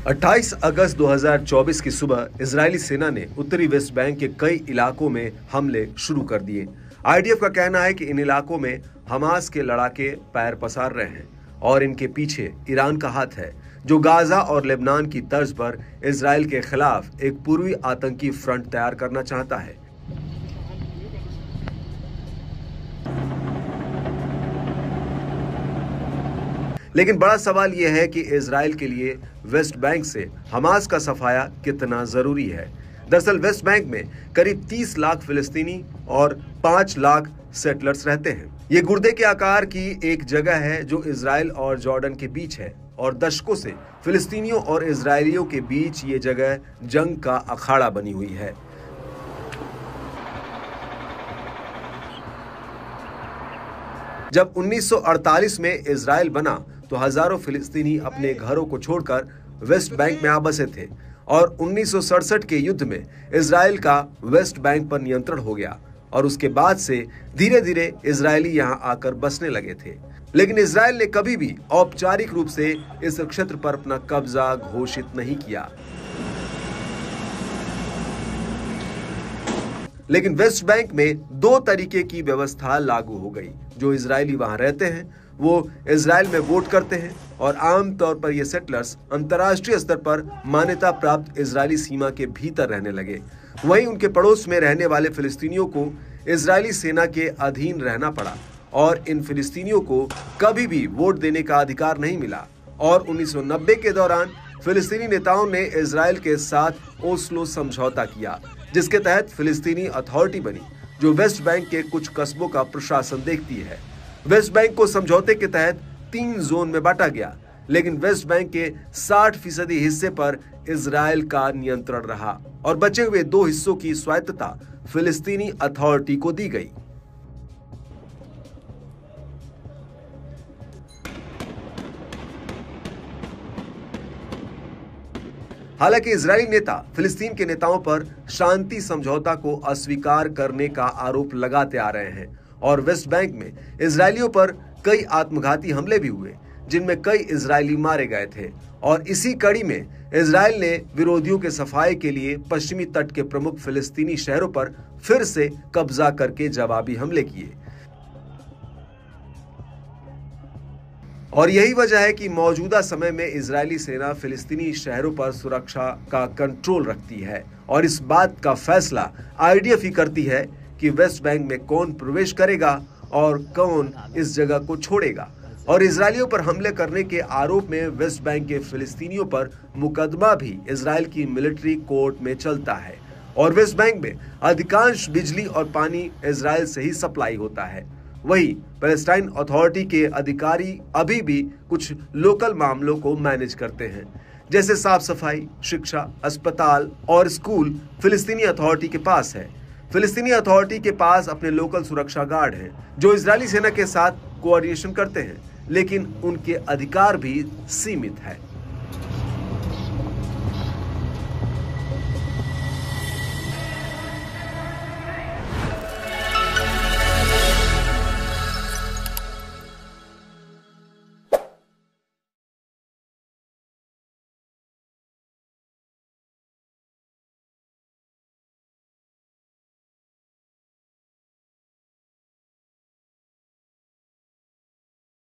28 अगस्त 2024 की सुबह इजरायली सेना ने उत्तरी वेस्ट बैंक के कई इलाकों में हमले शुरू कर दिए। आईडीएफ का कहना है कि इन इलाकों में हमास के लड़ाके पैर पसार रहे हैं और इनके पीछे ईरान का हाथ है, जो गाजा और लेबनान की तर्ज पर इजरायल के खिलाफ एक पूर्वी आतंकी फ्रंट तैयार करना चाहता है। लेकिन बड़ा सवाल यह है कि इजरायल के लिए वेस्ट बैंक से हमास का सफाया कितना जरूरी है। दरअसल वेस्ट बैंक में करीब 30 लाख फिलिस्तीनी और 5 लाख सेटलर्स रहते हैं। ये गुर्दे के आकार की एक जगह है जो इजरायल और जॉर्डन के बीच है और दशकों से फिलिस्तीनियों और इजरायलियों के बीच ये जगह जंग का अखाड़ा बनी हुई है। जब 1948 में इजरायल बना तो हजारों फिलिस्तीनी अपने घरों को छोड़कर वेस्ट बैंक में आ बसे थे और 1967 के युद्ध में इजरायल का वेस्ट बैंक पर नियंत्रण हो गया और उसके बाद से धीरे धीरे इजरायली यहां आकर बसने लगे थे। लेकिन इजरायल ने कभी भी औपचारिक रूप से इस क्षेत्र पर अपना कब्जा घोषित नहीं किया। लेकिन वेस्ट बैंक में दो तरीके की व्यवस्था लागू हो गई। जो इजरायली वहां रहते हैं वो इजरायल में वोट करते हैं और आमतौर पर ये सेटलर्स अंतर्राष्ट्रीय स्तर पर मान्यता प्राप्त इजरायली सीमा के भीतर रहने लगे। वहीं उनके पड़ोस में रहने वाले फिलिस्तीनियों को इजरायली सेना के अधीन रहना पड़ा और इन फिलिस्तीनियों को कभी भी वोट देने का अधिकार नहीं मिला। और 1990 के दौरान फिलिस्तीनी नेताओं ने इजरायल के साथ ओस्लो समझौता किया, जिसके तहत फिलिस्तीनी अथॉरिटी बनी, जो वेस्ट बैंक के कुछ कस्बों का प्रशासन देखती है। वेस्ट बैंक को समझौते के तहत 3 जोन में बांटा गया, लेकिन वेस्ट बैंक के 60% हिस्से पर इजरायल का नियंत्रण रहा और बचे हुए 2 हिस्सों की स्वायत्तता फिलिस्तीनी अथॉरिटी को दी गई। हालांकि इजरायली नेता फिलिस्तीन के नेताओं पर शांति समझौता को अस्वीकार करने का आरोप लगाते आ रहे हैं और वेस्ट बैंक में इजरायलियों पर कई आत्मघाती हमले भी हुए, जिनमें कई इजरायली मारे गए थे। और इसी कड़ी में इजरायल ने विरोधियों के सफाये के लिए पश्चिमी तट के प्रमुख फिलिस्तीनी शहरों पर फिर से कब्जा करके जवाबी हमले किए। और यही वजह है कि मौजूदा समय में इजरायली सेना फिलिस्तीनी शहरों पर सुरक्षा का कंट्रोल रखती है और इस बात का फैसला आईडीएफ ही करती है कि वेस्ट बैंक में कौन प्रवेश करेगा और कौन इस जगह को छोड़ेगा। और इजरायलियों पर हमले करने के आरोप में वेस्ट बैंक के फिलिस्तीनियों पर मुकदमा भी इजरायल की मिलिट्री कोर्ट में चलता है और वेस्ट बैंक में अधिकांश बिजली और पानी इजरायल से ही सप्लाई होता है। वहीं पैलेस्टाइन अथॉरिटी के अधिकारी अभी भी कुछ लोकल मामलों को मैनेज करते हैं, जैसे साफ सफाई, शिक्षा, अस्पताल और स्कूल फिलिस्तीनी अथॉरिटी के पास है। फिलिस्तीनी अथॉरिटी के पास अपने लोकल सुरक्षा गार्ड हैं, जो इजरायली सेना के साथ कोऑर्डिनेशन करते हैं, लेकिन उनके अधिकार भी सीमित है।